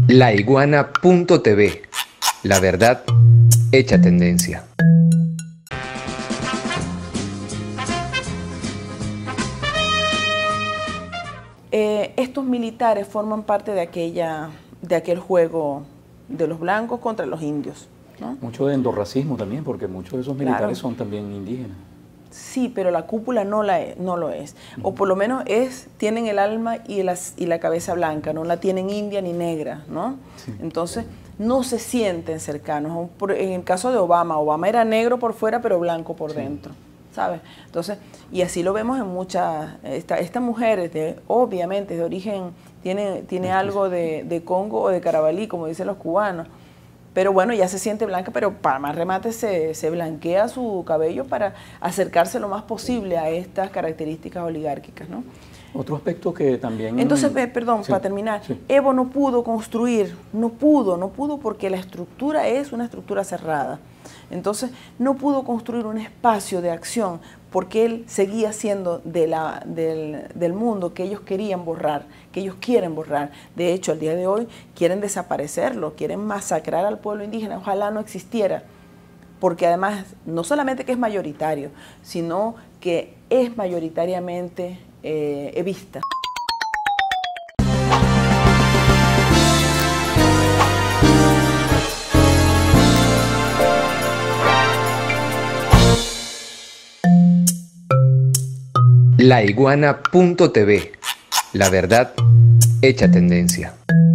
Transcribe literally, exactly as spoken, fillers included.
Laiguana.tv, la verdad hecha tendencia. Eh, estos militares forman parte de, aquella, de aquel juego de los blancos contra los indios, ¿no? Mucho de endorracismo también, porque muchos de esos militares Claro. son también indígenas. Sí, pero la cúpula no, la es, no lo es. O por lo menos es, tienen el alma y, las, y la cabeza blanca, no la tienen india ni negra, ¿no? Sí. Entonces, no se sienten cercanos. En el caso de Obama, Obama era negro por fuera, pero blanco por Sí. dentro, ¿sabes? Entonces, y así lo vemos en muchas... Esta, esta mujer, es de, obviamente, es de origen, tiene, tiene algo de, de Congo o de Carabalí, como dicen los cubanos. Pero bueno, ya se siente blanca, pero para más remate se, se blanquea su cabello para acercarse lo más posible a estas características oligárquicas, ¿no? Otro aspecto que también... Entonces, eh, perdón, sí, para terminar, sí. Evo no pudo construir, no pudo, no pudo porque la estructura es una estructura cerrada. Entonces, no pudo construir un espacio de acción porque él seguía siendo de la, del, del mundo que ellos querían borrar, que ellos quieren borrar. De hecho, al día de hoy quieren desaparecerlo, quieren masacrar al pueblo indígena. Ojalá no existiera, porque además no solamente que es mayoritario, sino que es mayoritariamente eh, evista. Laiguana.tv, la verdad hecha tendencia.